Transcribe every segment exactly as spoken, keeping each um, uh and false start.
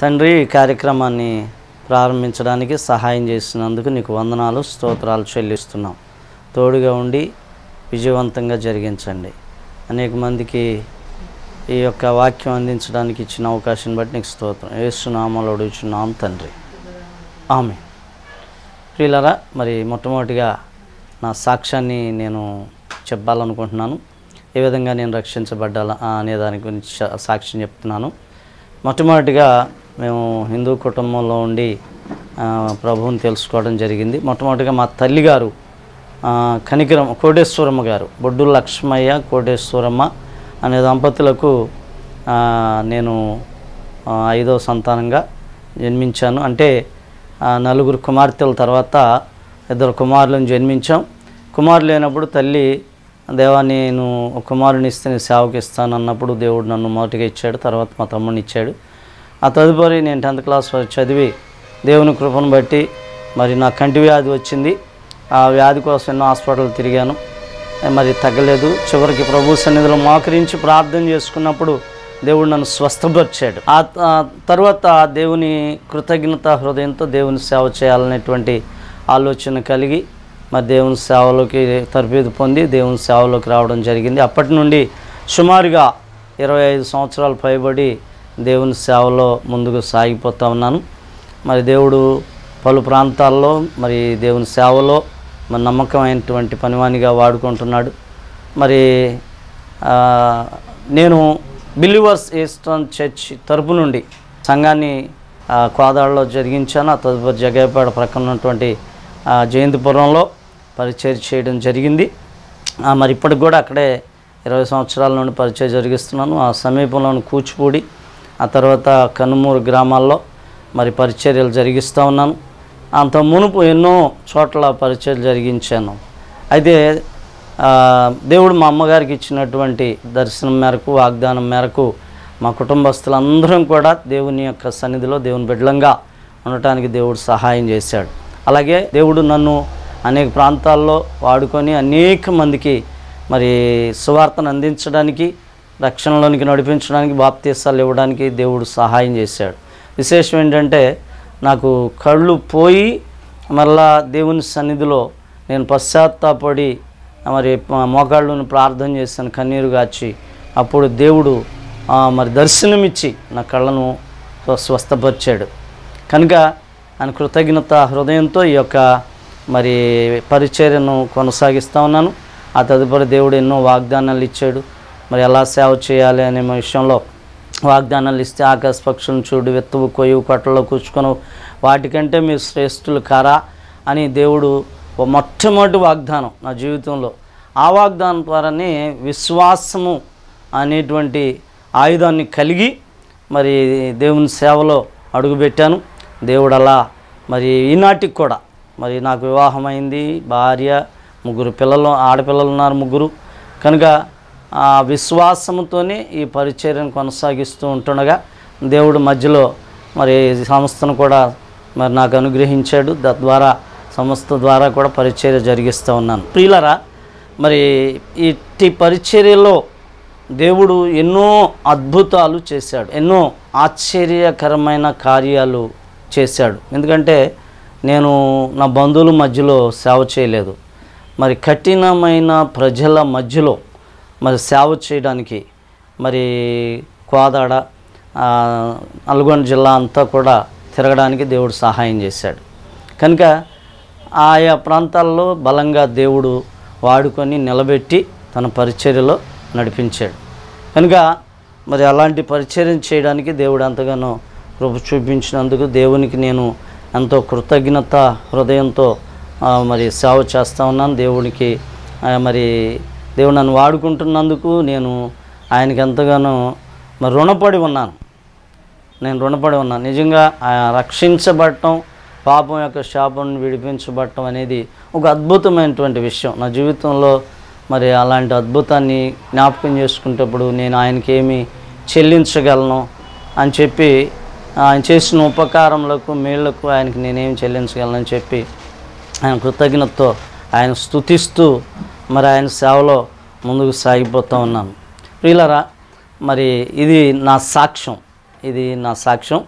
తండ్రి, ఈ కార్యక్రమాన్ని ప్రారంభించడానికి సహాయం చేసినందుకు నీకు వందనాలు, స్తోత్రాలు చెల్లిస్తున్నాం. తోడుగా ఉండి విజయవంతంగా జరిగించండి. అనేక మందికి ఈ యొక్క వాక్యం అందించడానికి ఇచ్చిన అవకాశాన్ని బట్టి నీకు స్తోత్రం. యేసు నామములో అడుగుచున్నాం తండ్రి, ఆమేన్. ప్రియులారా, మరి మొట్టమొదటిగా నా సాక్ష్యాన్ని నేను చెప్పాలనుకుంటున్నాను. ఏ విధంగా నేను రక్షించబడ్డాలా అనే దాని గురించి సాక్ష్యం చెప్తున్నాను. మొట్టమొదటిగా మేము హిందూ కుటుంబంలో ఉండి ప్రభువుని తెలుసుకోవడం జరిగింది. మొట్టమొదటిగా మా తల్లిగారు కనికరం కోటేశ్వరమ్మ గారు, బొడ్డు లక్ష్మయ్య కోటేశ్వరమ్మ అనే దంపతులకు నేను ఐదో సంతానంగా జన్మించాను. అంటే నలుగురు కుమార్తెల తర్వాత ఇద్దరు కుమారులను జన్మించాం. కుమారులు లేనప్పుడు తల్లి, దేవా నేను ఒక కుమారుని ఇస్తే నేను సేవకి ఇస్తాను అన్నప్పుడు దేవుడు నన్ను మొదటిగా ఇచ్చాడు. తర్వాత మా తమ్ముడిని ఇచ్చాడు. ఆ తదుపరి నేను టెన్త్ క్లాస్ వరకు చదివి దేవుని కృపను బట్టి మరి నా కంటి వ్యాధి వచ్చింది. ఆ వ్యాధి కోసం ఎన్నో హాస్పిటల్ తిరిగాను, మరి తగ్గలేదు. చివరికి ప్రభు సన్నిధిలో మోకరించి ప్రార్థన చేసుకున్నప్పుడు దేవుడు నన్ను స్వస్థపరిచాడు. ఆ తర్వాత దేవుని కృతజ్ఞత హృదయంతో దేవుని సేవ చేయాలనేటువంటి ఆలోచన కలిగి మరి దేవుని సేవలోకి తరబేదు పొంది దేవుని సేవలోకి రావడం జరిగింది. అప్పటి నుండి సుమారుగా ఇరవై ఐదు సంవత్సరాలు పైబడి దేవుని సేవలో ముందుకు సాగిపోతూ ఉన్నాను. మరి దేవుడు పలు ప్రాంతాల్లో మరి దేవుని సేవలో మరి నమ్మకమైనటువంటి పనివానిగా వాడుకుంటున్నాడు. మరి నేను బిలీవర్స్ ఈస్టర్న్ చర్చ్ తరపు నుండి సంఘాన్ని కోదాడలో జరిగించాను. ఆ తదుపరి జగేపేట ప్రక్కన ఉన్నటువంటి జయంతిపురంలో పరిచయం చేయడం జరిగింది. మరి ఇప్పటికి కూడా అక్కడే ఇరవై సంవత్సరాల నుండి పరిచయం జరిగిస్తున్నాను. ఆ సమీపంలోని కూచిపూడి, ఆ తర్వాత కనుమూరు గ్రామాల్లో మరి పరిచర్యలు జరిగిస్తూ ఉన్నాను. అంత మునుపు ఎన్నో చోట్ల పరిచర్యలు జరిగించాను. అయితే దేవుడు మా అమ్మగారికి ఇచ్చినటువంటి దర్శనం మేరకు, వాగ్దానం మేరకు మా కుటుంబస్తులందరం కూడా దేవుని యొక్క సన్నిధిలో దేవుని బిడ్డలంగా ఉండటానికి దేవుడు సహాయం చేశాడు. అలాగే దేవుడు నన్ను అనేక ప్రాంతాల్లో వాడుకొని అనేక మందికి మరి సువార్తను అందించడానికి, రక్షణలోనికి నడిపించడానికి, బాప్తీసాలు ఇవ్వడానికి దేవుడు సహాయం చేశాడు. విశేషం ఏంటంటే నాకు కళ్ళు పోయి మళ్ళా దేవుని సన్నిధిలో నేను పశ్చాత్తాపడి మరి మోకాళ్ళను ప్రార్థన చేశాను, కన్నీరు గాచి. అప్పుడు దేవుడు మరి దర్శనమిచ్చి నా కళ్ళను స్వస్థపరిచాడు. కనుక ఆయన కృతజ్ఞత హృదయంతో ఈ యొక్క మరి పరిచర్యను కొనసాగిస్తూ ఉన్నాను. ఆ తదుపరి దేవుడు ఎన్నో వాగ్దానాలు ఇచ్చాడు. మరి ఎలా సేవ చేయాలి అనే విషయంలో వాగ్దానాలు ఇస్తే, ఆకాశ పక్షులను చూడు, వెత్తువు, కొయ్యు, కొట్టలో కూర్చుకొని వాటికంటే మీరు శ్రేష్ఠులు కారా అని దేవుడు మొట్టమొదటి వాగ్దానం నా జీవితంలో. ఆ వాగ్దానం ద్వారానే విశ్వాసము అనేటువంటి ఆయుధాన్ని కలిగి మరి దేవుని సేవలో అడుగుపెట్టాను. దేవుడు అలా మరి ఈనాటికి కూడా మరి నాకు వివాహమైంది, భార్య, ముగ్గురు పిల్లలు, ఆడపిల్లలు ఉన్నారు ముగ్గురు. కనుక ఆ విశ్వాసంతోనే ఈ పరిచర్యను కొనసాగిస్తూ ఉంటుండగా దేవుడు మధ్యలో మరి సంస్థను కూడా మరి నాకు అనుగ్రహించాడు. తద్వారా సంస్థ ద్వారా కూడా పరిచర్య జరిగిస్తూ ఉన్నాను. ప్రియులారా, మరి ఈ పరిచర్యలో దేవుడు ఎన్నో అద్భుతాలు చేశాడు, ఎన్నో ఆశ్చర్యకరమైన కార్యాలు చేశాడు. ఎందుకంటే నేను నా బంధువుల మధ్యలో సేవ చేయలేదు. మరి కఠినమైన ప్రజల మధ్యలో మరి సేవ చేయడానికి మరి కోదాడ, నల్గొండ జిల్లా అంతా కూడా తిరగడానికి దేవుడు సహాయం చేశాడు. కనుక ఆయా ప్రాంతాల్లో బలంగా దేవుడు వాడుకొని నిలబెట్టి తన పరిచర్యలో నడిపించాడు. కనుక మరి అలాంటి పరిచర్య చేయడానికి దేవుడు ఎంతగానో కృప చూపించినందుకు దేవునికి నేను ఎంతో కృతజ్ఞత హృదయంతో మరి సేవ చేస్తూ ఉన్నాను. దేవునికి మరి దేవుడు నన్ను వాడుకుంటున్నందుకు నేను ఆయనకి ఎంతగానో మరి రుణపడి ఉన్నాను. నేను రుణపడి ఉన్నాను. నిజంగా రక్షించబడటం, పాపం యొక్క శాపం విడిపించబడటం అనేది ఒక అద్భుతమైనటువంటి విషయం నా జీవితంలో. మరి అలాంటి అద్భుతాన్ని జ్ఞాపకం చేసుకునేటప్పుడు నేను ఆయనకి ఏమి చెల్లించగలను అని చెప్పి, ఆయన చేసిన ఉపకారములకు, మేళ్లకు ఆయనకి నేనేమి చెల్లించగలనని చెప్పి ఆయన కృతజ్ఞతతో ఆయన స్తుతిస్తూ మరి ఆయన సేవలో ముందుకు సాగిపోతూ ఉన్నాను. ప్రియులారా, మరి ఇది నా సాక్ష్యం ఇది నా సాక్ష్యం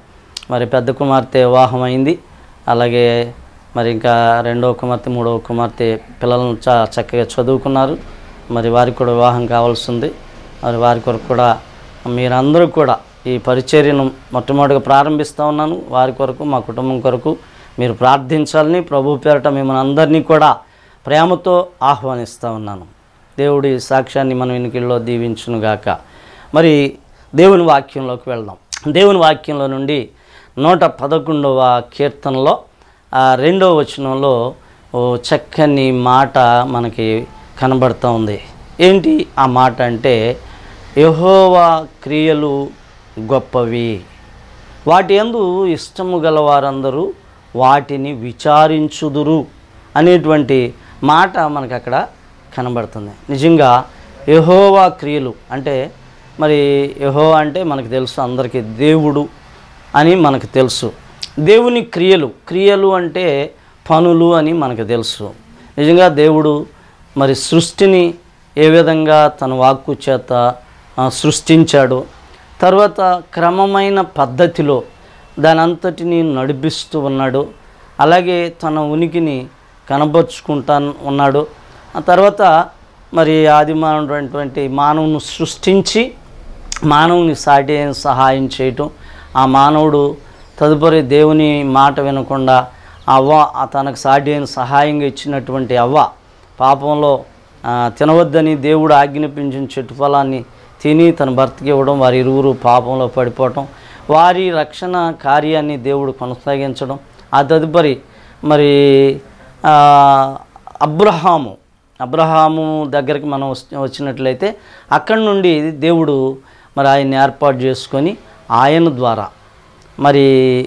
మరి పెద్ద కుమార్తె వివాహం అయింది. అలాగే మరి ఇంకా రెండవ కుమార్తె మూడవ కుమార్తె పిల్లలను చా చక్కగా చదువుకున్నారు. మరి వారికి కూడా వివాహం కావాల్సి ఉంది. మరి వారి కొరకు కూడా మీరందరూ కూడా ఈ పరిచర్యను మొట్టమొదటిగా ప్రారంభిస్తూ ఉన్నాను. వారి కొరకు మా కుటుంబం కొరకు మీరు ప్రార్థించాలని ప్రభు పేరట మిమ్మల్ని అందరినీ కూడా ప్రేమతో ఆహ్వానిస్తూ ఉన్నాను. దేవుడి సాక్ష్యాన్ని మనం వెనుకల్లో దీవించునుగాక. మరి దేవుని వాక్యంలోకి వెళ్దాం. దేవుని వాక్యంలో నుండి నూట పదకొండవ కీర్తనలో రెండవ వచనంలో ఓ చక్కని మాట మనకి కనబడుతూ ఉంది. ఏంటి ఆ మాట అంటే, యెహోవా క్రియలు గొప్పవి, వాటి యందు ఇష్టము గల వారందరూ వాటిని విచారించుదురు అనేటువంటి మాట మనకు అక్కడ కనబడుతుంది. నిజంగా యెహోవా క్రియలు అంటే, మరి యెహోవా అంటే మనకు తెలుసు, అందరికీ దేవుడు అని మనకు తెలుసు. దేవుని క్రియలు, క్రియలు అంటే పనులు అని మనకు తెలుసు. నిజంగా దేవుడు మరి సృష్టిని ఏ విధంగా తన వాక్కు చేత సృష్టించాడు, తర్వాత క్రమమైన పద్ధతిలో దాని అంతటిని నడిపిస్తూ ఉన్నాడు. అలాగే తన ఉనికిని కనబరుచుకుంటా ఉన్నాడు. ఆ తర్వాత మరి ఆదిమానటువంటి మానవుని సృష్టించి మానవుని సాటి సహాయం చేయటం, ఆ మానవుడు తదుపరి దేవుని మాట వినకుండా అవ్వ తనకు సాటి అయిన సహాయంగా ఇచ్చినటువంటి అవ్వ పాపంలో తినవద్దని దేవుడు ఆజ్ఞాపించిన చెట్టు ఫలాన్ని తిని తన భర్తకి ఇవ్వడం, వారి ఇరువురు పాపంలో పడిపోవటం, వారి రక్షణ కార్యాన్ని దేవుడు కొనసాగించడం. ఆ తదుపరి మరి అబ్రహాము అబ్రహాము దగ్గరికి మనం వచ్చినట్లయితే అక్కడి నుండి దేవుడు మరి ఆయన్ని ఏర్పాటు చేసుకొని ఆయన ద్వారా మరి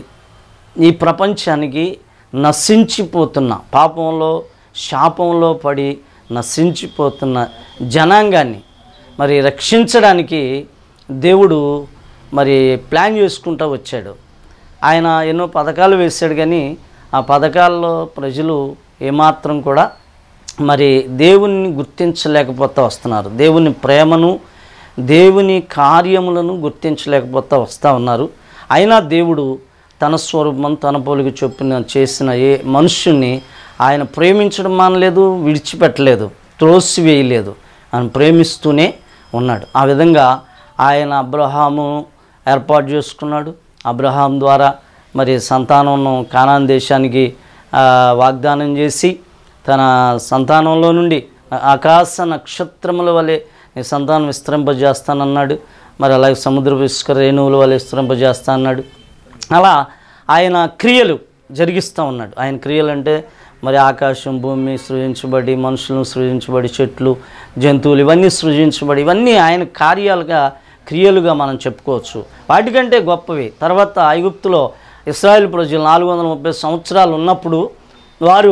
ఈ ప్రపంచానికి నశించిపోతున్న, పాపంలో శాపంలో పడి నశించిపోతున్న జనాంగాన్ని మరి రక్షించడానికి దేవుడు మరి ప్లాన్ చేసుకుంటూ వచ్చాడు. ఆయన ఎన్నో పథకాలు వేశాడు, కానీ ఆ పథకాల్లో ప్రజలు ఏమాత్రం కూడా మరి దేవుణ్ణి గుర్తించలేకపోతూ వస్తున్నారు. దేవుని ప్రేమను, దేవుని కార్యములను గుర్తించలేకపోతూ వస్తూ ఉన్నారు. అయినా దేవుడు తన స్వరూపం తన పోలిక చొప్పున చేసిన ఏ మనుష్యుణ్ణి ఆయన ప్రేమించడం మానలేదు, విడిచిపెట్టలేదు, త్రోసివేయలేదు. ఆయన ప్రేమిస్తూనే ఉన్నాడు. ఆ విధంగా ఆయన అబ్రహాము ఏర్పాటు చేసుకున్నాడు. అబ్రహాం ద్వారా మరి సంతానం కానాన్ దేశానికి వాగ్దానం చేసి తన సంతానంలో నుండి ఆకాశ నక్షత్రముల వలె నీ సంతానం విస్తరింపజేస్తానన్నాడు. మరి అలాగే సముద్రపు ఇసుక రేణువుల వలె విస్తరింపజేస్తా అన్నాడు. అలా ఆయన క్రియలు జరిగిస్తూ ఉన్నాడు. ఆయన క్రియలు అంటే మరి ఆకాశం, భూమి సృజించబడి, మనుషులను సృజించబడి, చెట్లు, జంతువులు ఇవన్నీ సృజించబడి, ఇవన్నీ ఆయన కార్యాలుగా, క్రియలుగా మనం చెప్పుకోవచ్చు. వాటికంటే గొప్పవి. తర్వాత ఐగుప్తులో ఇశ్రాయేలు ప్రజలు నాలుగు వందల ముప్పై సంవత్సరాలు ఉన్నప్పుడు వారు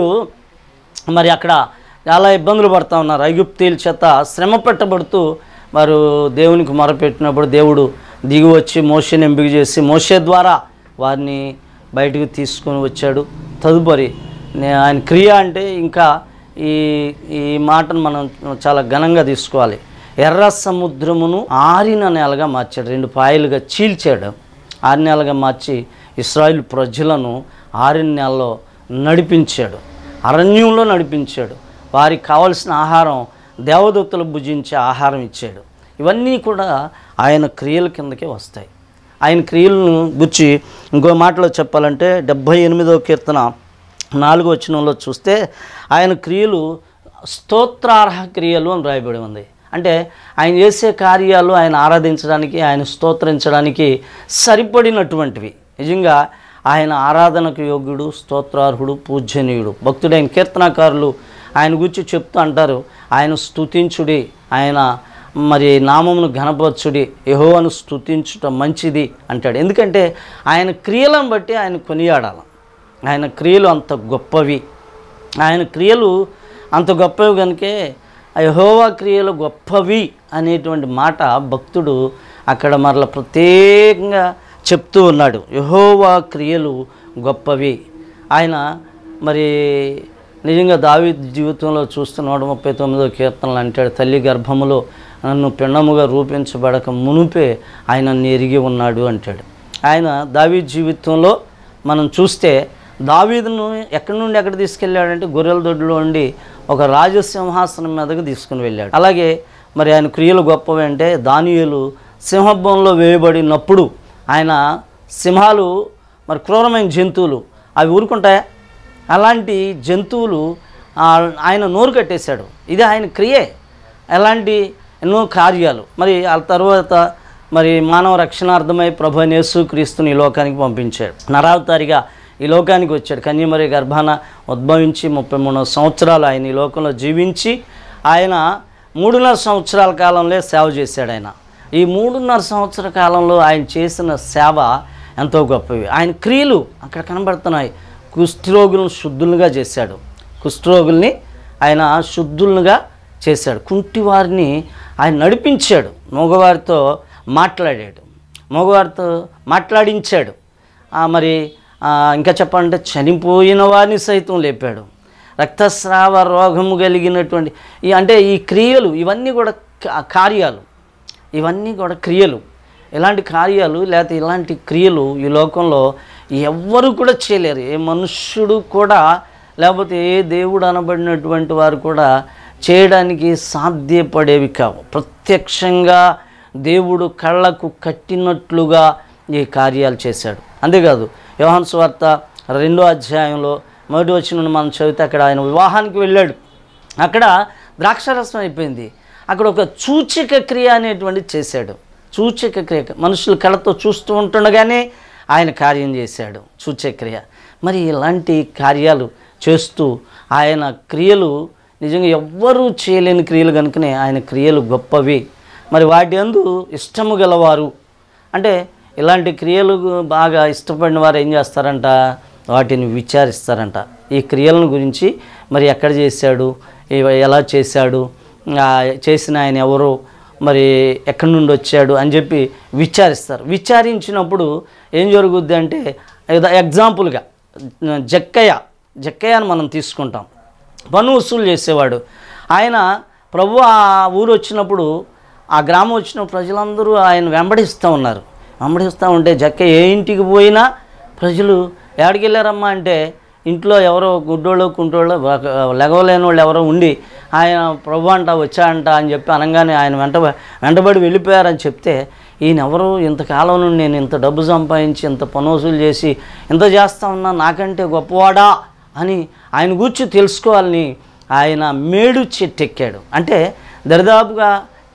మరి అక్కడ చాలా ఇబ్బందులు పడుతూ ఉన్నారు. ఐగుప్తీయుల చేత శ్రమ పెట్టబడుతూ వారు దేవునికి మొరపెట్టినప్పుడు దేవుడు దిగి వచ్చి మోషేని ఎంపిక చేసి మోషే ద్వారా వారిని బయటకు తీసుకొని వచ్చాడు. తదుపరి ఆయన క్రియ అంటే ఇంకా ఈ ఈ మాటను మనం చాలా ఘనంగా తీసుకోవాలి. ఎర్ర సముద్రమును ఆరిన నేలగా మార్చాడు, రెండు పాయలుగా చీల్చాడు. ఆరు నెలగా మార్చి ఇశ్రాయేలు ప్రజలను ఆరిన నెలలో నడిపించాడు, అరణ్యంలో నడిపించాడు. వారికి కావలసిన ఆహారం దేవదూతలు భుజించే ఆహారం ఇచ్చాడు. ఇవన్నీ కూడా ఆయన క్రియల కిందకే వస్తాయి. ఆయన క్రియలను గురించి ఇంకో మాటలో చెప్పాలంటే డెబ్భై ఎనిమిదవ కీర్తన నాలుగో వచనంలో చూస్తే ఆయన క్రియలు స్తోత్రార్హ క్రియలు అని రాయబడి ఉంది. అంటే ఆయన చేసే కార్యాలు ఆయన ఆరాధించడానికి, ఆయన స్తోత్రించడానికి సరిపడినటువంటివి. నిజంగా ఆయన ఆరాధనకు యోగ్యుడు, స్తోత్రార్హుడు, పూజనీయుడు. భక్తుడైన కీర్తనకారులు ఆయన గురించి చెప్తూ అంటారు, ఆయన స్తుతించుడి, ఆయన మరి నామమును ఘనపరచుడి, యెహోవాను స్తుతించుట మంచిది అంటాడు. ఎందుకంటే ఆయన క్రియలను బట్టి ఆయన కొనియాడాలి. ఆయన క్రియలు అంత గొప్పవి. ఆయన క్రియలు అంత గొప్పవి కనుకే యెహోవా క్రియలు గొప్పవి అనేటువంటి మాట భక్తుడు అక్కడ మరలా ప్రత్యేకంగా చెప్తూ ఉన్నాడు. యెహోవా క్రియలు గొప్పవి. ఆయన మరి నిజంగా దావీదు జీవితంలో చూస్తున్నాడు. ముప్పై తొమ్మిదో కీర్తనలు అంటాడు, తల్లి గర్భములో నన్ను పిండముగా రూపించబడక మునుపే ఆయన నన్ను ఎరిగి ఉన్నాడు అంటాడు. ఆయన దావీదు జీవితంలో మనం చూస్తే దావీదును ఎక్కడి నుండి ఎక్కడ తీసుకెళ్ళాడంటే గొర్రెల దొడ్లో ఉండి ఒక రాజసింహాసనం మీదకు తీసుకుని వెళ్ళాడు. అలాగే మరి ఆయన క్రియలు గొప్పవి అంటే దానియేలు సింహభంలో వేయబడినప్పుడు ఆయన సింహాలు మరి క్రూరమైన జంతువులు అవి ఊరుకుంటాయా? అలాంటి జంతువులు ఆయన నోరు కట్టేశాడు. ఇది ఆయన క్రియే. ఎలాంటి ఎన్నో కార్యాలు. మరి ఆ తర్వాత మరి మానవ రక్షణార్థమై ప్రభు అయిన యేసుక్రీస్తుని ఈ లోకానికి పంపించాడు. నరావతారిగా ఈ లోకానికి వచ్చాడు. కన్యమరి గర్భాన ఉద్భవించి ముప్పై మూడు సంవత్సరాలు ఆయన ఈ లోకంలో జీవించి ఆయన మూడున్నర సంవత్సరాల కాలంలో సేవ చేశాడు. ఆయన ఈ మూడున్నర సంవత్సరాల కాలంలో ఆయన చేసిన సేవ ఎంతో గొప్పవి. ఆయన క్రియలు అక్కడ కనబడుతున్నాయి. కుష్ఠరోగులను శుద్ధులుగా చేశాడు. కుష్ఠరోగుల్ని ఆయన శుద్ధులుగా చేశాడు. కుంటివారిని ఆయన నడిపించాడు. మగవారితో మాట్లాడాడు. మగవారితో మాట్లాడించాడు. మరి ఇంకా చెప్పాలంటే చనిపోయిన వారిని సైతం లేపాడు. రక్తస్రావ రోగము కలిగినటువంటి ఈ అంటే ఈ క్రియలు ఇవన్నీ కూడా కార్యాలు. ఇవన్నీ కూడా క్రియలు. ఇలాంటి కార్యాలు లేకపోతే ఇలాంటి క్రియలు ఈ లోకంలో ఎవ్వరు కూడా చేయలేరు. ఏ మనుష్యుడు కూడా లేకపోతే ఏ దేవుడు అనబడినటువంటి వారు కూడా చేయడానికి సాధ్యపడేవి కావు. ప్రత్యక్షంగా దేవుడు కళ్ళకు కట్టినట్లుగా ఈ కార్యాలు చేశాడు. అంతేకాదు యోహాను సువార్త రెండో అధ్యాయంలో మొదటి వచనం మనం చదివితే అక్కడ ఆయన వివాహానికి వెళ్ళాడు. అక్కడ ద్రాక్షారసం అయిపోయింది. అక్కడ ఒక సూచక క్రియ అనేటువంటిది చేశాడు. సూచక క్రియ మనుషులు కళ్ళతో చూస్తూ ఉంటుండగానే ఆయన కార్యం చేశాడు. సూచక క్రియ. మరి ఇలాంటి కార్యాలు చేస్తూ ఆయన క్రియలు నిజంగా ఎవ్వరూ చేయలేని క్రియలు కనుకనే ఆయన క్రియలు గొప్పవి. మరి వాటి యందు ఇష్టము గలవారు అంటే ఇలాంటి క్రియలు బాగా ఇష్టపడిన వారు ఏం చేస్తారంట? వాటిని విచారిస్తారంట. ఈ క్రియలను గురించి మరి ఎక్కడ చేశాడు, ఎలా చేశాడు, చేసిన ఆయన ఎవరు, మరి ఎక్కడి నుండి వచ్చాడు అని చెప్పి విచారిస్తారు. విచారించినప్పుడు ఏం జరుగుద్ది అంటే ఎగ్జాంపుల్గా జక్కయ్య జక్కయ్యను మనం తీసుకుంటాం. పన్ను వసూలు చేసేవాడు ఆయన. ప్రభు ఆ ఊరు వచ్చినప్పుడు ఆ గ్రామం వచ్చిన ప్రజలందరూ ఆయన వెంబడిస్తూ ఉన్నారు. వెంబడిస్తూ ఉంటే జక్కయ్య ఏ ఇంటికి పోయినా ప్రజలు ఎక్కడికి వెళ్ళారమ్మా అంటే ఇంట్లో ఎవరో గుడ్డోళ్ళు కుంటోళ్ళు లెగవలేని వాళ్ళు ఎవరో ఉండి ఆయన ప్రభు అంట వచ్చాడంట అని చెప్పి అనగానే ఆయన వెంట వెంటబడి వెళ్ళిపోయారని చెప్తే ఈయన ఎవరు, ఇంతకాలం నుండి నేను ఇంత డబ్బు సంపాదించి ఇంత పన్ను వసూలు చేసి ఇంత చేస్తా ఉన్నా, నాకంటే గొప్పవాడా అని ఆయన గూర్చి తెలుసుకోవాలని ఆయన మేడు చెట్టెక్కాడు. అంటే దరిదాపుగా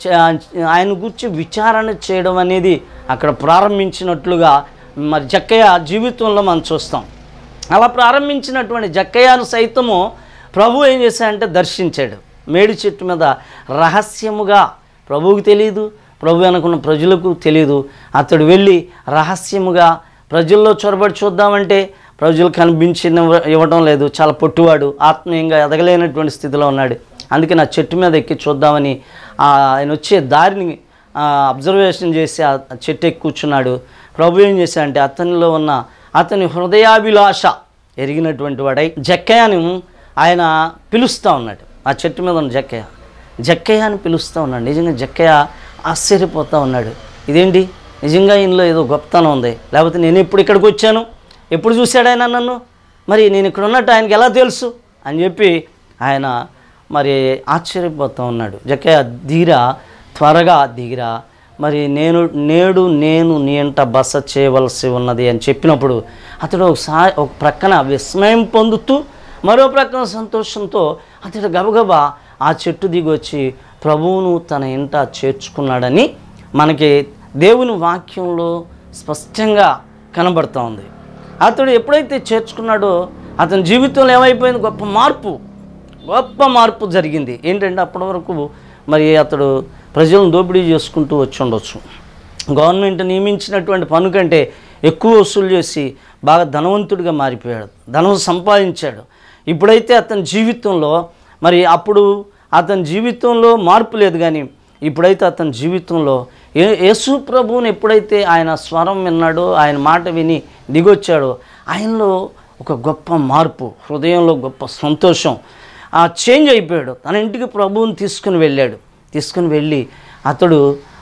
ఆయన గూర్చి విచారణ చేయడం అనేది అక్కడ ప్రారంభించినట్లుగా మరి జక్కయ్య జీవితంలో మనం చూస్తాం. అలా ప్రారంభించినటువంటి జక్కయ్యను సైతము ప్రభు ఏం చేశాడంటే దర్శించాడు. మేడి చెట్టు మీద రహస్యముగా, ప్రభువుకు తెలియదు, ప్రభు అనుకున్న ప్రజలకు తెలియదు. అతడు వెళ్ళి రహస్యముగా ప్రజల్లో చొరబడి చూద్దామంటే ప్రజలు కనిపించిన ఇవ్వడం లేదు. చాలా పొట్టువాడు, ఆత్మీయంగా ఎదగలేనటువంటి స్థితిలో ఉన్నాడు. అందుకే నా చెట్టు మీద ఎక్కి చూద్దామని ఆయన వచ్చే దారిని అబ్జర్వేషన్ చేసి ఆ చెట్టు ఎక్కి కూర్చున్నాడు. ప్రభు ఏం చేశాడంటే అతనిలో ఉన్న అతని హృదయాభిలాష ఎరిగినటువంటి వాడై జక్కయ్యను ఆయన పిలుస్తూ ఉన్నాడు. ఆ చెట్టు మీద ఉన్న జక్కయ్య జక్కయ్య అని పిలుస్తూ ఉన్నాడు. నిజంగా జక్కయ్య ఆశ్చర్యపోతూ ఉన్నాడు. ఇదేంటి, నిజంగా ఈయనలో ఏదో గొప్పతనం ఉంది, లేకపోతే నేను ఎప్పుడు ఇక్కడికి వచ్చాను, ఎప్పుడు చూశాడు ఆయన నన్ను, మరి నేను ఇక్కడ ఉన్నట్టు ఆయనకి ఎలా తెలుసు అని చెప్పి ఆయన మరి ఆశ్చర్యపోతూ ఉన్నాడు. జక్కయ్య ధీరా, త్వరగా దిగిరా, మరి నేను నేడు నేను నీ ఎంట బస చేయవలసి ఉన్నది అని చెప్పినప్పుడు అతడు ఒకసారి ఒక ప్రక్కన విస్మయం పొందుతూ మరో ప్రక్కన సంతోషంతో అతడు గబగబా ఆ చెట్టు దిగి వచ్చి ప్రభువును తన ఇంట చేర్చుకున్నాడని మనకి దేవుని వాక్యంలో స్పష్టంగా కనబడుతూ ఉంది. అతడు ఎప్పుడైతే చేర్చుకున్నాడో అతని జీవితంలో ఏమైపోయింది, గొప్ప మార్పు గొప్ప మార్పు జరిగింది. ఏంటంటే అప్పటి వరకు మరి అతడు ప్రజలను దోపిడీ చేసుకుంటూ వచ్చి ఉండొచ్చు. గవర్నమెంట్ నియమించినటువంటి పన్ను కంటే ఎక్కువ వసూలు చేసి బాగా ధనవంతుడిగా మారిపోయాడు, ధనం సంపాదించాడు. ఇప్పుడైతే అతని జీవితంలో మరి అప్పుడు అతని జీవితంలో మార్పు లేదు, కానీ ఇప్పుడైతే అతని జీవితంలో ఏ యేసు ప్రభువుని ఎప్పుడైతే ఆయన స్వరం విన్నాడో, ఆయన మాట విని దిగొచ్చాడో ఆయనలో ఒక గొప్ప మార్పు, హృదయంలో గొప్ప సంతోషం, ఆ చేంజ్ అయిపోయాడు. తన ఇంటికి ప్రభువుని తీసుకుని వెళ్ళాడు. తీసుకుని వెళ్ళి అతడు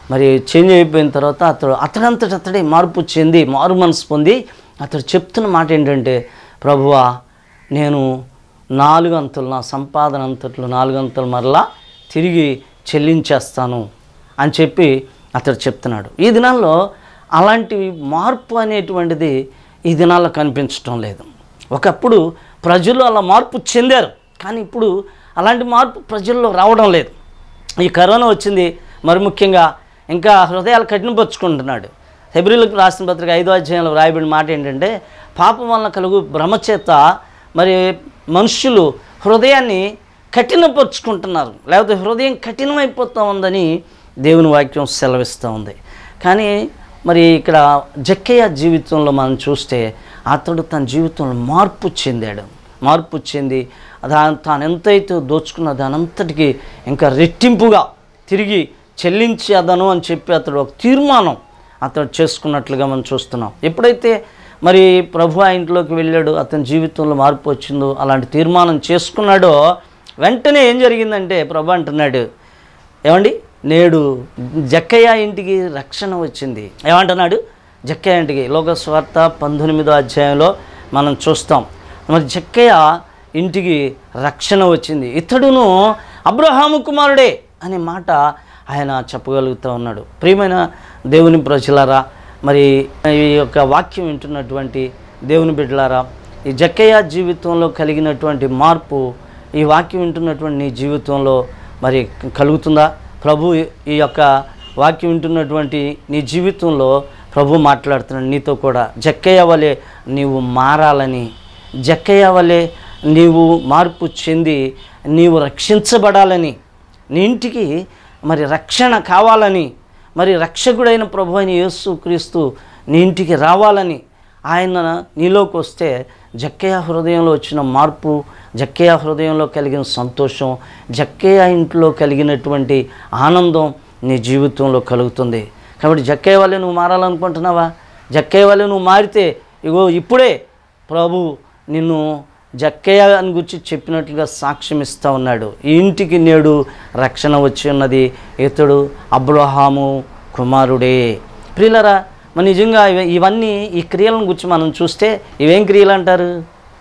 మరి చేంజ్ అయిపోయిన తర్వాత అతడు అతడంతట అతడే మార్పు చెంది మారు మనసు పొంది అతడు చెప్తున్న మాట ఏంటంటే, ప్రభువా నేను నాలుగు అంతలు నా సంపాదన అంతట్లు నాలుగు అంతలు మరలా తిరిగి చెల్లించేస్తాను అని చెప్పి అతడు చెప్తున్నాడు. ఈ దినాల్లో అలాంటి మార్పు అనేటువంటిది ఈ దినాల్లో కనిపించడం లేదు. ఒకప్పుడు ప్రజలు అలా మార్పు చెందారు, కానీ ఇప్పుడు అలాంటి మార్పు ప్రజల్లో రావడం లేదు. ఈ కరోనా వచ్చింది, మరి ముఖ్యంగా ఇంకా హృదయాలు కఠినపరుచుకుంటున్నాడు. హెబ్రీలకు రాసిన పత్రిక ఐదో అధ్యాయంలో రాయబడిన మాట ఏంటంటే, పాపం వలన కలుగు భ్రమచేత మరి మనుషులు హృదయాన్ని కఠినపరుచుకుంటున్నారు, లేకపోతే హృదయం కఠినమైపోతూ ఉందని దేవుని వాక్యం సెలవిస్తూ ఉంది. కానీ మరి ఇక్కడ జక్కయ్య జీవితంలో మనం చూస్తే అతడు తన జీవితంలో మార్పు చెందాడు. మార్పు చెంది దాని తాను ఎంతైతే దోచుకున్న దానంతటికి ఇంకా రెట్టింపుగా తిరిగి చెల్లించేదను అని చెప్పి అతడు ఒక తీర్మానం అతడు చేసుకున్నట్లుగా మనం చూస్తున్నాం. ఎప్పుడైతే మరి ప్రభు ఆ ఇంట్లోకి వెళ్ళాడు, అతని జీవితంలో మార్పు వచ్చిందో, అలాంటి తీర్మానం చేసుకున్నాడో, వెంటనే ఏం జరిగిందంటే ప్రభు అంటున్నాడు, ఏమండి నేడు జక్కయ్య ఇంటికి రక్షణ వచ్చింది. ఏమంటున్నాడు? జక్కయ్య ఇంటికి లోకస్వార్త పంతొమ్మిదో అధ్యాయంలో మనం చూస్తాం. మరి జక్కయ్య ఇంటికి రక్షణ వచ్చింది, ఇతడును అబ్రహాము కుమారుడే అనే మాట ఆయన చెప్పగలుగుతూ ఉన్నాడు. ప్రియమైన దేవుని ప్రజలారా, మరి ఈ యొక్క వాక్యం వింటున్నటువంటి దేవుని బిడ్డలారా, ఈ జక్కయ్య జీవితంలో కలిగినటువంటి మార్పు ఈ వాక్యం వింటున్నటువంటి నీ జీవితంలో మరి కలుగుతుందా? ప్రభు ఈ యొక్క వాక్యం వింటున్నటువంటి నీ జీవితంలో ప్రభు మాట్లాడుతున్నాడు నీతో కూడా. జక్కయ్య వలె నీవు మారాలని, జక్కయ్య వలె నీవు మార్పు చెంది నీవు రక్షించబడాలని, నీ ఇంటికి మరి రక్షణ కావాలని, మరి రక్షకుడైన ప్రభు అయిన యేసు క్రీస్తు నీ ఇంటికి రావాలని ఆయన నీలోకి వస్తే జక్కయ్య హృదయంలో వచ్చిన మార్పు, జక్కయ్య హృదయంలో కలిగిన సంతోషం, జక్కయ్య ఇంట్లో కలిగినటువంటి ఆనందం నీ జీవితంలో కలుగుతుంది. కాబట్టి జక్కయ్య వల్లే నువ్వు మారాలనుకుంటున్నావా? జక్కయ్య వల్లే నువ్వు మారితే ఇగో ఇప్పుడే ప్రభు నిన్ను జక్కయ్య అని గురించి చెప్పినట్లుగా సాక్ష్యం ఇస్తూ ఉన్నాడు. ఈ ఇంటికి నేడు రక్షణ వచ్చి ఉన్నది, ఇతడు అబ్రహాము కుమారుడే. ప్రియులరా, మరి నిజంగా ఇవన్నీ ఈ క్రియలను గురించి మనం చూస్తే ఇవేం క్రియలు అంటారు?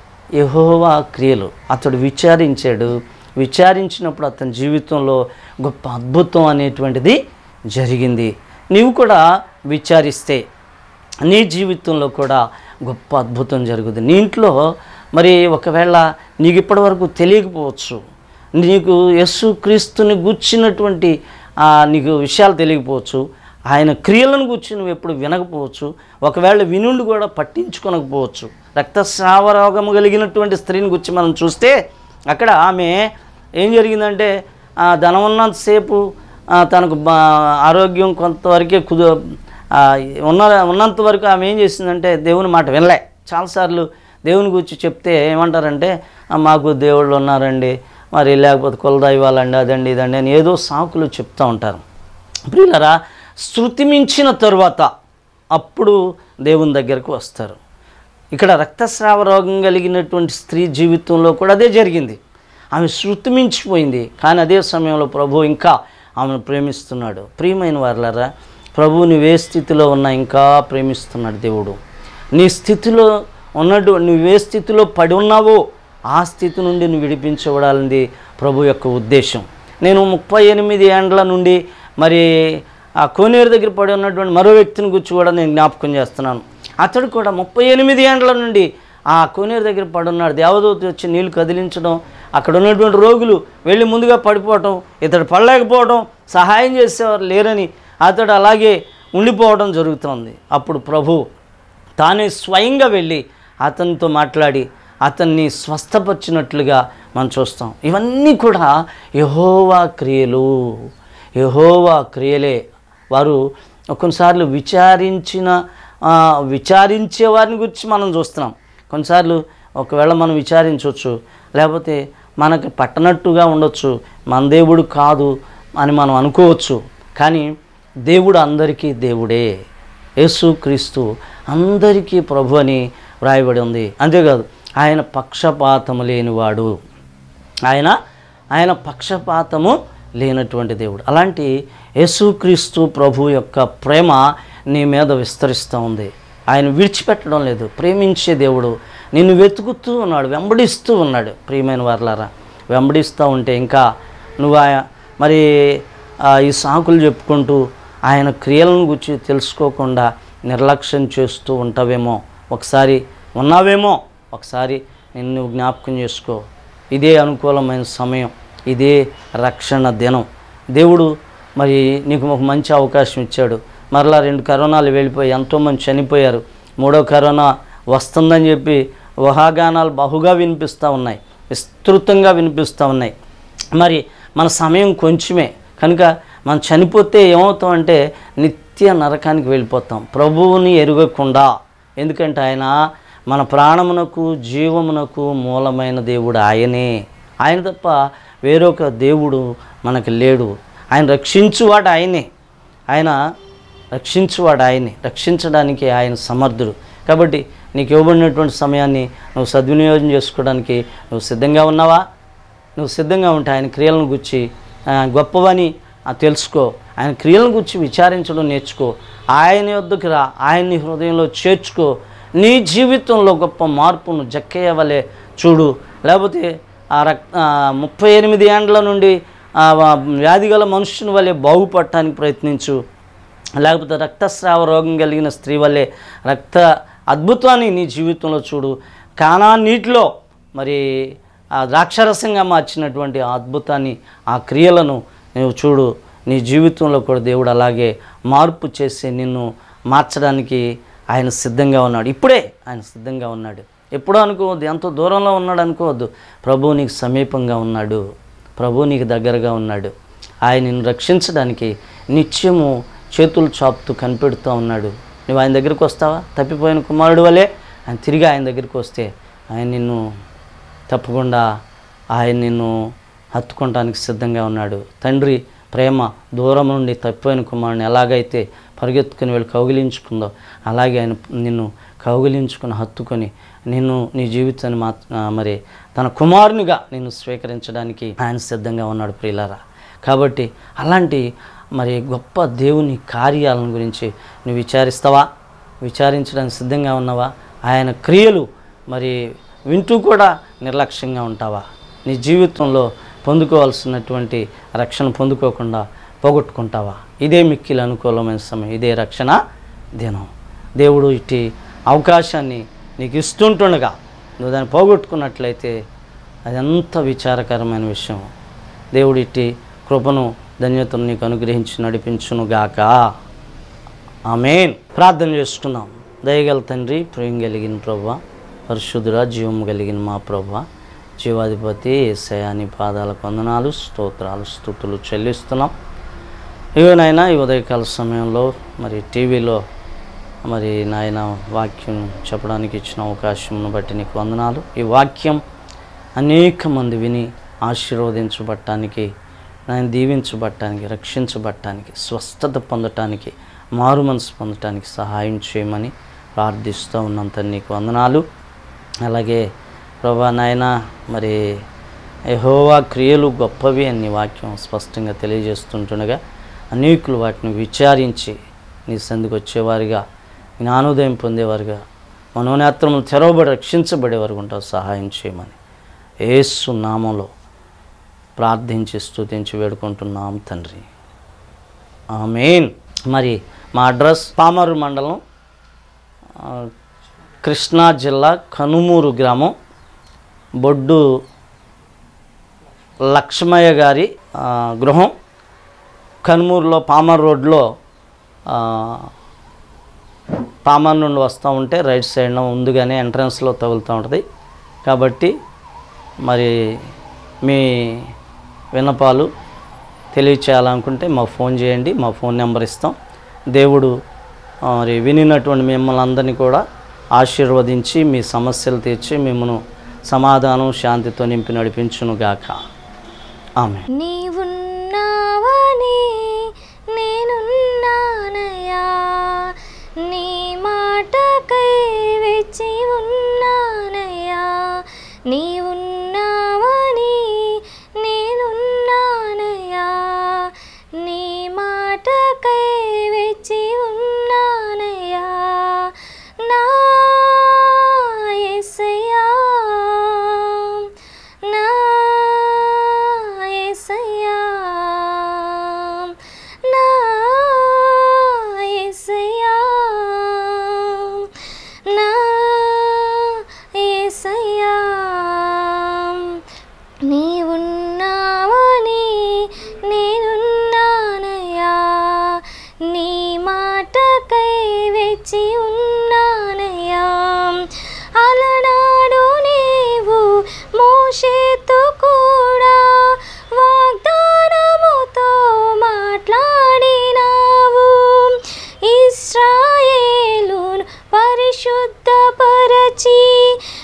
యెహోవా క్రియలు. అతడు విచారించాడు, విచారించినప్పుడు అతని జీవితంలో గొప్ప అద్భుతం అనేటువంటిది జరిగింది. నీవు కూడా విచారిస్తే నీ జీవితంలో కూడా గొప్ప అద్భుతం జరుగుతుంది. నీ ఇంట్లో మరి ఒకవేళ నీకు ఇప్పటివరకు తెలియకపోవచ్చు, నీకు యేసు క్రీస్తుని గూర్చినటువంటి నీకు విషయాలు తెలియకపోవచ్చు, ఆయన క్రియలను గూర్చి నువ్వు ఎప్పుడు వినకపోవచ్చు, ఒకవేళ వినుండి కూడా పట్టించుకొనకపోవచ్చు. రక్తస్రావ రోగము కలిగినటువంటి స్త్రీని గురించి మనం చూస్తే అక్కడ ఆమె ఏం జరిగిందంటే ధనం ఉన్నంతసేపు తనకు ఆరోగ్యం కొంతవరకే కుదు ఉన్న ఉన్నంత వరకు ఆమె ఏం చేసిందంటే దేవుని మాట వినలే. చాలాసార్లు దేవుని గురించి చెప్తే ఏమంటారంటే మాకు దేవుళ్ళు ఉన్నారండి, మరి లేకపోతే కులదైవాలండి, అదండి ఇదండి అని ఏదో సాకులు చెప్తూ ఉంటారు. ప్రియులరా, శృతి మించిన తరువాత అప్పుడు దేవుని దగ్గరకు వస్తారు. ఇక్కడ రక్తస్రావ రోగం కలిగినటువంటి స్త్రీ జీవితంలో కూడా అదే జరిగింది. ఆమె శృతి మించిపోయింది, కానీ అదే సమయంలో ప్రభు ఇంకా ఆమెను ప్రేమిస్తున్నాడు. ప్రియమైన వారలారా, ప్రభు నువ్వే స్థితిలో ఉన్నా ఇంకా ప్రేమిస్తున్నాడు దేవుడు. నీ స్థితిలో ఉన్నట్టు నువ్వే స్థితిలో పడి ఉన్నావో ఆ స్థితి నుండి నువ్వు విడిపించబడాలని ప్రభు యొక్క ఉద్దేశం. నేను ముప్పై ఎనిమిది ఏండ్ల నుండి మరి ఆ కోనేరు దగ్గర పడి ఉన్నటువంటి మరో వ్యక్తిని గురించి కూడా నేను జ్ఞాపకం చేస్తున్నాను. అతడు కూడా ముప్పై ఎనిమిది ఏండ్ల నుండి ఆ కోనేరు దగ్గర పడున్నాడు. దేవదూత వచ్చి నీళ్లు కదిలించడం, అక్కడ ఉన్నటువంటి రోగులు వెళ్ళి ముందుగా పడిపోవటం, ఇతడు పడలేకపోవడం, సహాయం చేసేవారు లేరని అతడు అలాగే ఉండిపోవడం జరుగుతుంది. అప్పుడు ప్రభు తానే స్వయంగా వెళ్ళి అతనితో మాట్లాడి అతన్ని స్వస్థపరిచినట్లుగా మనం చూస్తాం. ఇవన్నీ కూడా యెహోవా క్రియలు, యెహోవా క్రియలే. వారు కొన్నిసార్లు విచారించిన విచారించే వారిని గురించి మనం చూస్తున్నాం. కొన్నిసార్లు ఒకవేళ మనం విచారించవచ్చు, లేకపోతే మనకు పట్టనట్టుగా ఉండొచ్చు, మన దేవుడు కాదు అని మనం అనుకోవచ్చు. కానీ దేవుడు అందరికీ దేవుడే. యేసు క్రీస్తు అందరికీ ప్రభు అని వ్రాయబడి ఉంది. అంతేకాదు ఆయన పక్షపాతము లేనివాడు, ఆయన ఆయన పక్షపాతము లేనటువంటి దేవుడు. అలాంటి యేసుక్రీస్తు ప్రభు యొక్క ప్రేమ నీ మీద విస్తరిస్తూ ఉంది. ఆయన విడిచిపెట్టడం లేదు. ప్రేమించే దేవుడు నిన్ను వెతుకుతూ ఉన్నాడు, వెంబడిస్తూ ఉన్నాడు. ప్రియమైన వారలారా, వెంబడిస్తూ ఉంటే ఇంకా నువ్వు ఆయన మరి ఈ సాకులు చెప్పుకుంటూ ఆయన క్రియలను గురించి తెలుసుకోకుండా నిర్లక్ష్యం చేస్తూ ఉంటావేమో, ఒకసారి ఉన్నావేమో, ఒకసారి నిన్ను జ్ఞాపకం చేసుకో. ఇదే అనుకూలమైన సమయం, ఇదే రక్షణ దినం. దేవుడు మరి నీకు ఒక మంచి అవకాశం ఇచ్చాడు. మరలా రెండు కరోనాలు వెళ్ళిపోయి ఎంతోమంది చనిపోయారు. మూడో కరోనా వస్తుందని చెప్పి ఊహాగానాలు బహుగా వినిపిస్తూ ఉన్నాయి, విస్తృతంగా వినిపిస్తూ ఉన్నాయి. మరి మన సమయం కొంచెమే కనుక మనం చనిపోతే ఏమవుతామంటే నిత్య నరకానికి వెళ్ళిపోతాం, ప్రభువుని ఎరుగకుండా. ఎందుకంటే ఆయన మన ప్రాణమునకు జీవమునకు మూలమైన దేవుడు ఆయనే. ఆయన తప్ప వేరొక దేవుడు మనకు లేడు. ఆయన రక్షించువాడు ఆయనే, ఆయన రక్షించువాడు ఆయనే, రక్షించడానికి ఆయన సమర్థుడు. కాబట్టి నీకు ఇవ్వబడినటువంటి సమయాన్ని నువ్వు సద్వినియోగం చేసుకోవడానికి నువ్వు సిద్ధంగా ఉన్నావా? నువ్వు సిద్ధంగా ఉంటే ఆయన క్రియలను గురించి గొప్పవని తెలుసుకో, ఆయన క్రియలను గురించి విచారించడం నేర్చుకో, ఆయన యొద్దకు రా, ఆయన్ని హృదయంలో చేర్చుకో. నీ జీవితంలో గొప్ప మార్పును జక్కయ్య వలె చూడు. లేకపోతే ఆ రక్త ముప్పై ఎనిమిది ఏండ్ల నుండి వ్యాధి గల మనుషుని వలె బాగుపడటానికి ప్రయత్నించు. లేకపోతే రక్తస్రావ రోగం కలిగిన స్త్రీ వల్లే రక్త అద్భుతాన్ని నీ జీవితంలో చూడు. కానా నీటిలో మరి ఆ ద్రాక్షరసంగా మార్చినటువంటి ఆ అద్భుతాన్ని, ఆ క్రియలను నువ్వు చూడు. నీ జీవితంలో కూడా దేవుడు అలాగే మార్పు చేసి నిన్ను మార్చడానికి ఆయన సిద్ధంగా ఉన్నాడు. ఇప్పుడే ఆయన సిద్ధంగా ఉన్నాడు. ఎప్పుడో అనుకోవద్దు, ఎంతో దూరంలో ఉన్నాడు అనుకోవద్దు. ప్రభువు నీకు సమీపంగా ఉన్నాడు, ప్రభువు నీకు దగ్గరగా ఉన్నాడు. ఆయన నిన్ను రక్షించడానికి నిత్యము చేతులు చాపుతూ కనిపెడుతూ ఉన్నాడు. నువ్వు ఆయన దగ్గరికి వస్తావా? తప్పిపోయిన కుమారుడు వలె ఆయన తిరిగి ఆయన దగ్గరికి వస్తే ఆయన నిన్ను తప్పకుండా ఆయన నిన్ను హత్తుకోవటానికి సిద్ధంగా ఉన్నాడు. తండ్రి ప్రేమ దూరం నుండి తప్పిపోయిన కుమారుని ఎలాగైతే పరిగెత్తుకుని వెళ్ళి కౌగిలించుకుందో అలాగే ఆయన నిన్ను కౌగిలించుకుని హత్తుకొని నిన్ను నీ జీవితాన్ని మా మరి తన కుమారునిగా నిన్ను స్వీకరించడానికి ఆయన సిద్ధంగా ఉన్నాడు ప్రియులారా. కాబట్టి అలాంటి మరి గొప్ప దేవుని కార్యాలను గురించి నువ్వు విచారిస్తావా? విచారించడానికి సిద్ధంగా ఉన్నావా? ఆయన క్రియలు మరి వింటూ కూడా నిర్లక్ష్యంగా ఉంటావా? నీ జీవితంలో పొందుకోవాల్సినటువంటి రక్షణ పొందుకోకుండా పోగొట్టుకుంటావా? ఇదే మిక్కిలి అనుకూలమైన సమయం, ఇదే రక్షణ దినం. దేవుడు ఇట్టి అవకాశాన్ని నీకు ఇస్తుంటుండగా నువ్వు దాన్ని పోగొట్టుకున్నట్లయితే అది ఎంత విచారకరమైన విషయం. దేవుడు ఇట్టి కృపను ధన్యతను నీకు అనుగ్రహించి నడిపించును గాక. ఆమేన్. ప్రార్థన చేసుకున్నాం. దయగల తండ్రి, ప్రేమ కలిగిన ప్రభువా, పరిశుద్ధుడా, జీవం కలిగిన మా ప్రభువా, జీవాధిపతి యేసయ్య నీ పాదాలకు వందనాలు, స్తోత్రాలు, స్తుతులు చెల్లిస్తున్నాం. ఇవనైనా ఈ ఉదయకాల సమయంలో మరి టీవీలో మరి నాయన వాక్యం చెప్పడానికి ఇచ్చిన అవకాశంను బట్టి నీకు వందనాలు. ఈ వాక్యం అనేక మంది విని ఆశీర్వదించబడటానికి, నాయన దీవించబడటానికి, రక్షించబడటానికి, స్వస్థత పొందటానికి, మారు మనసు పొందటానికి సహాయం చేయమని ప్రార్థిస్తూ ఉన్నంత నీకు వందనాలు. అలాగే ప్రభా నాయన మరి యెహోవా క్రియలు గొప్పవి అని వాక్యం స్పష్టంగా తెలియజేస్తుంటుండగా అనేకులు వాటిని విచారించి నీ సందుకు వచ్చేవారిగా, జ్ఞానోదయం పొందేవారుగా, మనోనేత్రములు తెరవబడి రక్షించబడేవారు ఉంటావు. సహాయం చేయమని యేసు నామంలో ప్రార్థించి స్తుతించి వేడుకుంటున్నాం తండ్రి. ఆమేన్. మరి మా అడ్రస్ పామరు మండలం, కృష్ణా జిల్లా, కనుమూరు గ్రామం, బొడ్డు లక్ష్మయ్య గారి గృహం, కనుమూరులో పామర్ రోడ్లో పామర్ నుండి వస్తూ ఉంటే రైట్ సైడ్న ముందుగానే ఎంట్రన్స్లో తగులుతూ ఉంటుంది. కాబట్టి మరి మీ విన్నపాలు తెలియచేయాలనుకుంటే మాకు ఫోన్ చేయండి, మా ఫోన్ నెంబర్ ఇస్తాం. దేవుడు మరి వినినటువంటి మిమ్మల్ని అందరినీ కూడా ఆశీర్వదించి మీ సమస్యలు తీర్చి మిమ్మల్ని సమాధానం శాంతితో నింపి నడిపించును గాక. ఆమె. నీవున్నావని నేనున్నానయ్యా, నీ మాటకై వేచి ఉన్నానయ్యా. నీవున్నావని నేనున్నానయ్యా,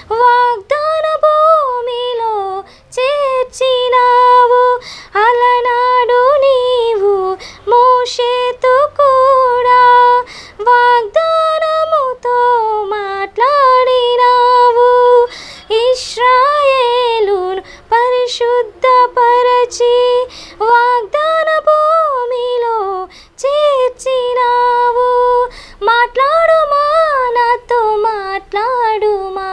వాగ్దాన భూమిలో చేర్చినావు. అలనాడు నీవు మోషేతో కూడా వాగ్దానముతో మాట్లాడినావు. ఇశ్రాయేలును పరిశుద్ధపరచి వాగ్దాన భూమిలో చేర్చినావు. మాట్లాడుమా, నాతో మాట్లాడుమా,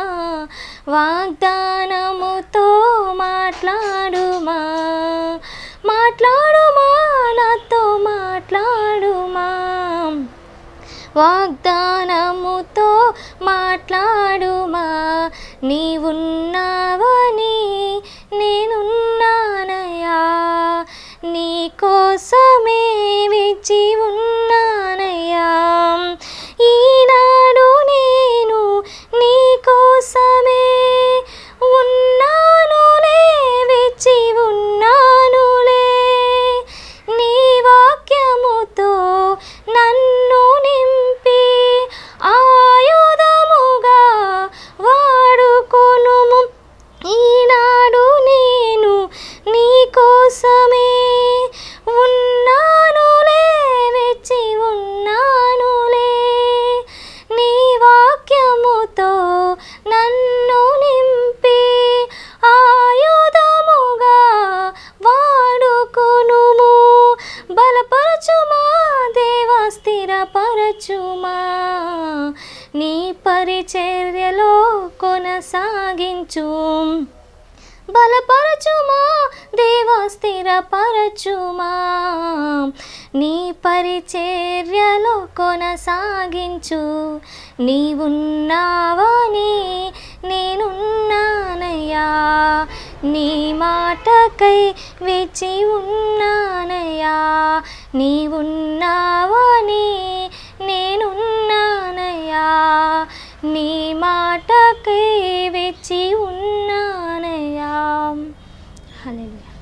వాగ్దానముతో మాట్లాడుమా, మాట్లాడుమా, నాతో మాట్లాడుమా, వాగ్దానముతో మాట్లాడుమా. నీవున్నావని నేనున్నానయ్యా, నీ కోసమే వేచి ఉన్నానయ్యా. ఈనాడు నేను నీ కోసమే ఉన్నానులే, వేచి ఉన్నానులే. నీ వాక్యముతో నన్ను నింపి ఆయుధముగా వాడుకొనుము. ఈనాడు నేను నీ కోసమే ఉన్నానులే, వేచి ఉన్నానులే. నీ వాక్యముతో నన్ను నింపి ఆయుధముగా వాడుకొనుము. బలపరచుమా దేవా, స్థిరపరచుమా, నీ పరిచర్యలో కొనసాగించు. బలపరచుమా దేవా, స్థిరపరచుమా, నీ పరిచర్యలో కొనసాగించు. నీవున్నావని నేనున్నానయ్యా, నీ మాటకై వేచి ఉన్నానయ్యా. నీవున్నావని నేనున్నానయ్యా, నీ మాటకై వేచి ఉన్నానయ్యా. హల్లెలూయా.